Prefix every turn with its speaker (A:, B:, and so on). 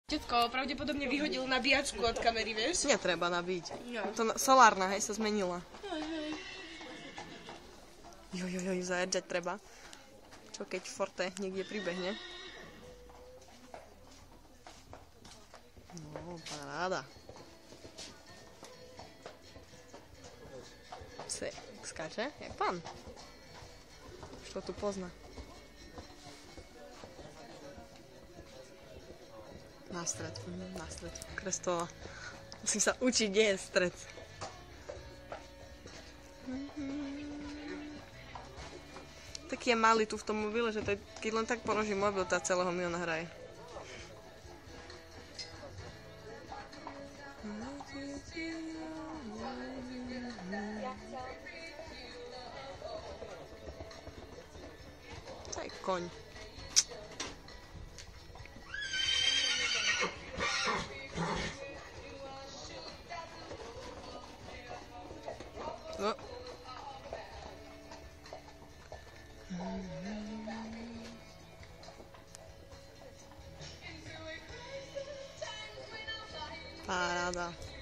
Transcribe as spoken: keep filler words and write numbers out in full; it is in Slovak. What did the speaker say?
A: Tetko pravdepodobne vyhodil nabíjačku od kamery, vieš?
B: Netreba nabiť.
A: No.
B: To na- solárna, hej, sa zmenila. Jo, jo, jo, zajedžať treba. Čo keď Forte niekde pribehne? No, paráda. Se, skáče? Jak pán. Už to tu pozná. Nástred, mm, nástred, Krestola. Musím sa učiť, kde je stred. Taký je malý tu v tom mobile, že to je, keď len tak položím mobil, tá celého mi ona hraje. To je koň. No. Paráda.